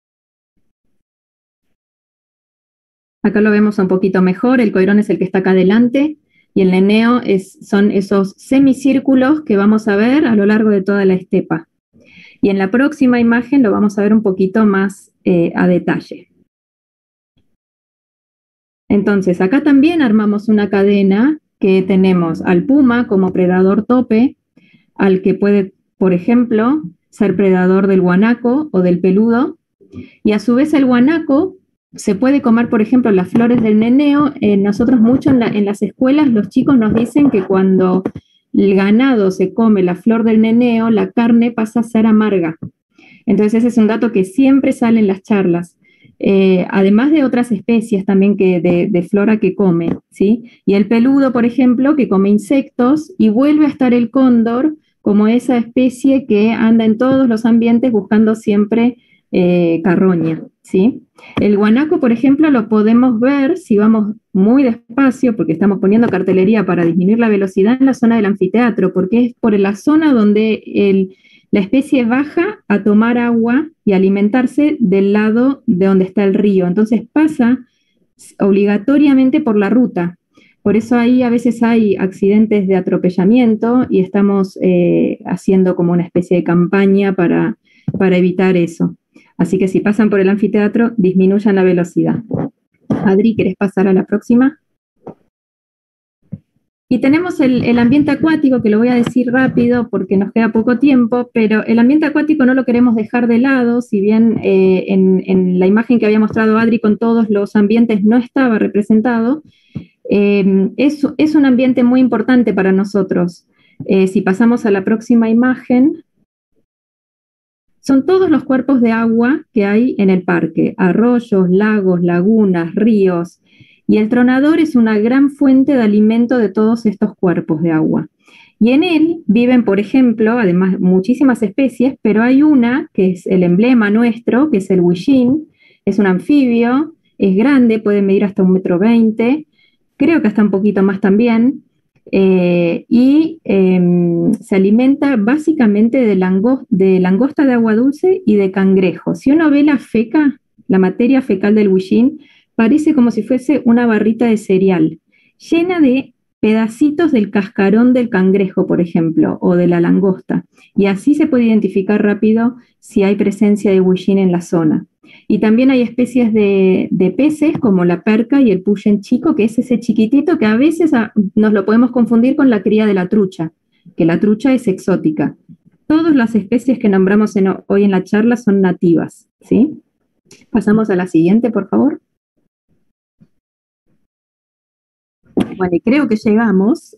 acá lo vemos un poquito mejor. El coirón es el que está acá adelante y el neneo son esos semicírculos que vamos a ver a lo largo de toda la estepa. Y en la próxima imagen lo vamos a ver un poquito más a detalle. Entonces, acá también armamos una cadena que tenemos al puma como predador tope, al que puede, por ejemplo, ser predador del guanaco o del peludo, y a su vez el guanaco se puede comer, por ejemplo, las flores del neneo. Nosotros mucho en las escuelas los chicos nos dicen que cuando el ganado se come la flor del neneo, la carne pasa a ser amarga. Entonces ese es un dato que siempre sale en las charlas. Además de otras especies también de flora que come, ¿sí? Y el peludo, por ejemplo, que come insectos, y vuelve a estar el cóndor como esa especie que anda en todos los ambientes buscando siempre carroña, ¿sí? El guanaco, por ejemplo, lo podemos ver si vamos muy despacio, porque estamos poniendo cartelería para disminuir la velocidad en la zona del anfiteatro, porque es por la zona donde la especie baja a tomar agua y alimentarse del lado de donde está el río. Entonces pasa obligatoriamente por la ruta. Por eso ahí a veces hay accidentes de atropellamiento y estamos haciendo como una especie de campaña para evitar eso. Así que si pasan por el anfiteatro, disminuyan la velocidad. Adri, ¿querés pasar a la próxima? Y tenemos el ambiente acuático, que lo voy a decir rápido porque nos queda poco tiempo, pero el ambiente acuático no lo queremos dejar de lado, si bien en la imagen que había mostrado Adri con todos los ambientes no estaba representado. Es un ambiente muy importante para nosotros. Si pasamos a la próxima imagen, son todos los cuerpos de agua que hay en el parque: arroyos, lagos, lagunas, ríos. Y el tronador es una gran fuente de alimento de todos estos cuerpos de agua. Y en él viven, por ejemplo, además muchísimas especies, pero hay una que es el emblema nuestro, que es el huillín. Es un anfibio, es grande, puede medir hasta 1,20 m, creo que hasta un poquito más también, se alimenta básicamente de langosta de agua dulce y de cangrejo. Si uno ve la feca, la materia fecal del huillín, parece como si fuese una barrita de cereal, llena de pedacitos del cascarón del cangrejo, por ejemplo, o de la langosta. Y así se puede identificar rápido si hay presencia de huillín en la zona. Y también hay especies de peces como la perca y el puyen chico, que es ese chiquitito que a veces nos lo podemos confundir con la cría de la trucha, que la trucha es exótica. Todas las especies que nombramos hoy en la charla son nativas, ¿sí? Pasamos a la siguiente, por favor. Bueno, y creo que llegamos.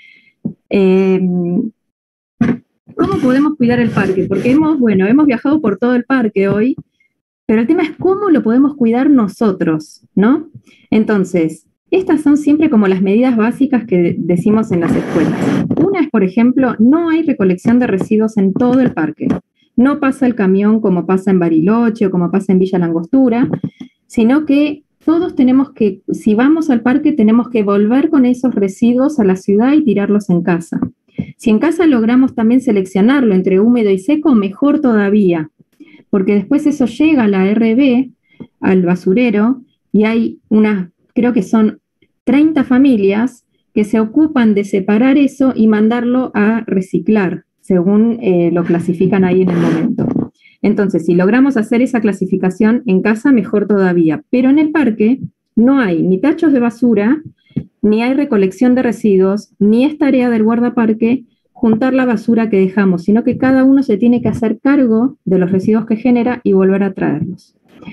¿Cómo podemos cuidar el parque? Porque hemos viajado por todo el parque hoy, pero el tema es cómo lo podemos cuidar nosotros, ¿no? Entonces, estas son siempre como las medidas básicas que decimos en las escuelas. Una es, por ejemplo, no hay recolección de residuos en todo el parque. No pasa el camión como pasa en Bariloche o como pasa en Villa Langostura, sino que todos tenemos que, si vamos al parque, tenemos que volver con esos residuos a la ciudad y tirarlos en casa. Si en casa logramos también seleccionarlo entre húmedo y seco, mejor todavía, porque después eso llega a la RB, al basurero, y hay creo que son 30 familias que se ocupan de separar eso y mandarlo a reciclar, según lo clasifican ahí en el momento. Entonces, si logramos hacer esa clasificación en casa, mejor todavía. Pero en el parque no hay ni tachos de basura, ni hay recolección de residuos, ni es tarea del guardaparque juntar la basura que dejamos, sino que cada uno se tiene que hacer cargo de los residuos que genera y volver a traerlos.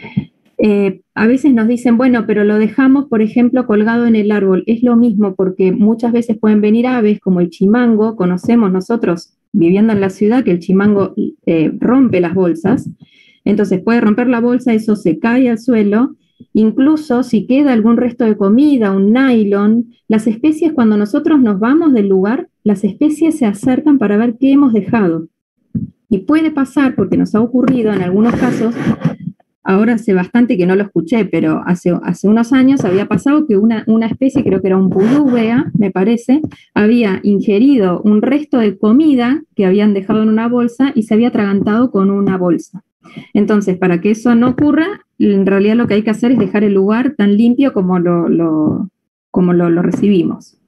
A veces nos dicen, bueno, pero lo dejamos, por ejemplo, colgado en el árbol. Es lo mismo, porque muchas veces pueden venir aves como el chimango. Conocemos nosotros, viviendo en la ciudad, que el chimango rompe las bolsas. Entonces puede romper la bolsa, eso se cae al suelo. Incluso si queda algún resto de comida, un nylon, las especies, cuando nosotros nos vamos del lugar, las especies se acercan para ver qué hemos dejado. Y puede pasar, porque nos ha ocurrido en algunos casos, ahora hace bastante que no lo escuché, pero hace unos años había pasado que una especie, creo que era un pulúbea, me parece, había ingerido un resto de comida que habían dejado en una bolsa y se había atragantado con una bolsa. Entonces, para que eso no ocurra, en realidad lo que hay que hacer es dejar el lugar tan limpio como lo recibimos.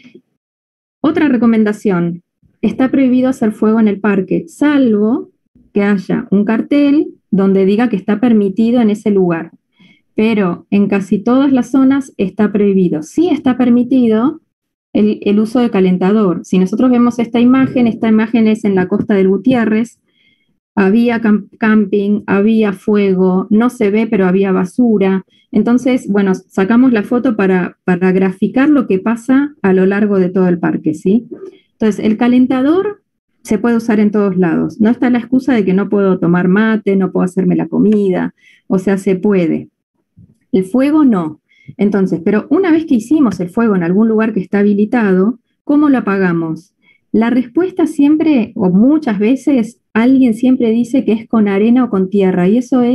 Otra recomendación: está prohibido hacer fuego en el parque, salvo que haya un cartel donde diga que está permitido en ese lugar. Pero en casi todas las zonas está prohibido. Sí está permitido el uso de calentador. Si nosotros vemos esta imagen es en la costa del Gutiérrez, había camping, había fuego, no se ve, pero había basura. Entonces, bueno, sacamos la foto para graficar lo que pasa a lo largo de todo el parque, ¿sí? Entonces, el calentador se puede usar en todos lados. No está la excusa de que no puedo tomar mate, no puedo hacerme la comida, o sea, se puede. El fuego no. Entonces, pero una vez que hicimos el fuego en algún lugar que está habilitado, ¿cómo lo apagamos? La respuesta siempre, o muchas veces, alguien siempre dice que es con arena o con tierra, y eso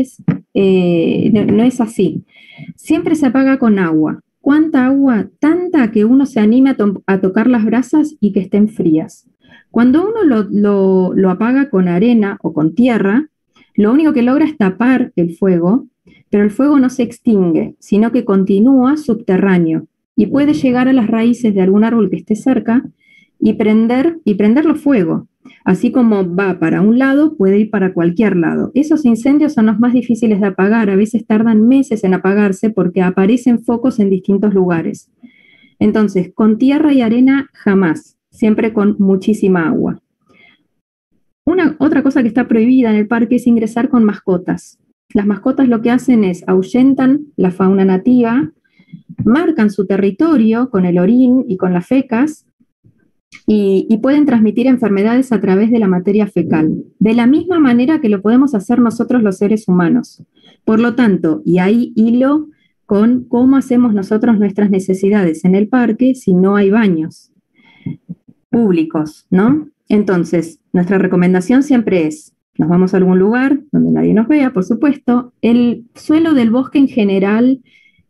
no es así. Siempre se apaga con agua. ¿Cuánta agua? Tanta que uno se anime a tocar las brasas y que estén frías. Cuando uno lo apaga con arena o con tierra, lo único que logra es tapar el fuego, pero el fuego no se extingue, sino que continúa subterráneo y puede llegar a las raíces de algún árbol que esté cerca y prenderlo fuego. Así como va para un lado, puede ir para cualquier lado. Esos incendios son los más difíciles de apagar, a veces tardan meses en apagarse porque aparecen focos en distintos lugares. Entonces, con tierra y arena jamás, siempre con muchísima agua. Otra cosa que está prohibida en el parque es ingresar con mascotas. Las mascotas lo que hacen es ahuyentan la fauna nativa, marcan su territorio con el orín y con las fecas y pueden transmitir enfermedades a través de la materia fecal, de la misma manera que lo podemos hacer nosotros los seres humanos. Por lo tanto, y hay hilo con cómo hacemos nosotros nuestras necesidades en el parque si no hay baños públicos, ¿no? Entonces, nuestra recomendación siempre es, nos vamos a algún lugar donde nadie nos vea, por supuesto. El suelo del bosque en general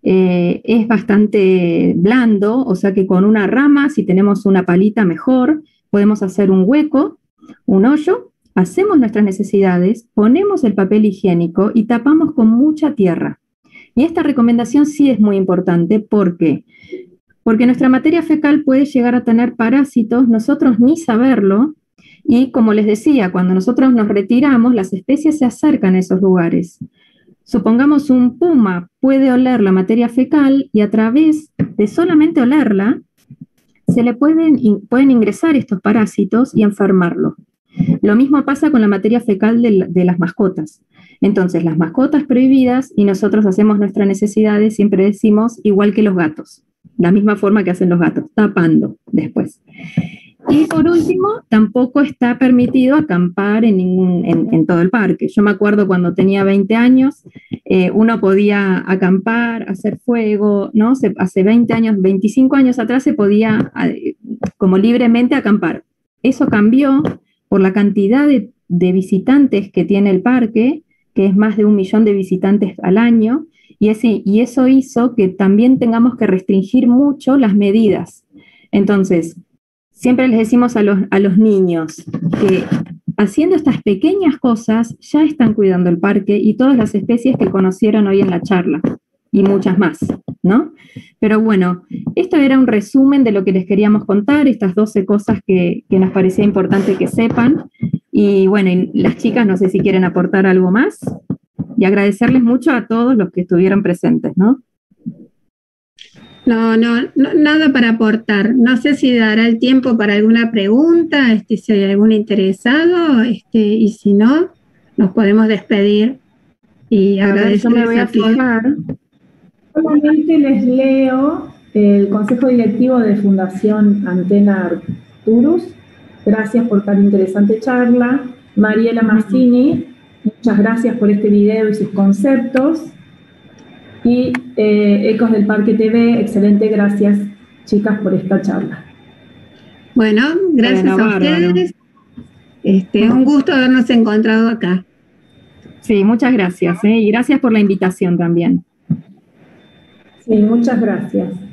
es bastante blando, o sea que con una rama, si tenemos una palita mejor, podemos hacer un hueco, un hoyo, hacemos nuestras necesidades, ponemos el papel higiénico y tapamos con mucha tierra. Y esta recomendación sí es muy importante porque nuestra materia fecal puede llegar a tener parásitos, nosotros ni saberlo, y como les decía, cuando nosotros nos retiramos, las especies se acercan a esos lugares. Supongamos un puma puede oler la materia fecal y a través de solamente olerla, se le pueden ingresar estos parásitos y enfermarlo. Lo mismo pasa con la materia fecal de las mascotas. Entonces, las mascotas prohibidas y nosotros hacemos nuestras necesidades, siempre decimos, igual que los gatos, la misma forma que hacen los gatos, tapando después. Y por último, tampoco está permitido acampar en todo el parque. Yo me acuerdo cuando tenía 20 años, uno podía acampar, hacer fuego, ¿no? Hace 20 años, 25 años atrás se podía como libremente acampar. Eso cambió por la cantidad de visitantes que tiene el parque, que es más de 1 millón de visitantes al año, y eso hizo que también tengamos que restringir mucho las medidas. Entonces, siempre les decimos a los niños que haciendo estas pequeñas cosas ya están cuidando el parque y todas las especies que conocieron hoy en la charla, y muchas más, ¿no? Pero bueno, esto era un resumen de lo que les queríamos contar, estas 12 cosas que nos parecía importante que sepan, y bueno, y las chicas no sé si quieren aportar algo más, y agradecerles mucho a todos los que estuvieron presentes, ¿no? No, nada para aportar. No sé si dará el tiempo para alguna pregunta, si hay algún interesado, y si no, nos podemos despedir y agradecerles. Yo me voy a fijar. Solamente les leo el Consejo Directivo de Fundación Antena Arcturus. Gracias por tan interesante charla. Mariela Mazzini, muchas gracias por este video y sus conceptos. Y Ecos del Parque TV, excelente, gracias chicas por esta charla. Bueno, gracias a ustedes. Un gusto habernos encontrado acá. Sí, muchas gracias, y gracias por la invitación también. Sí, muchas gracias.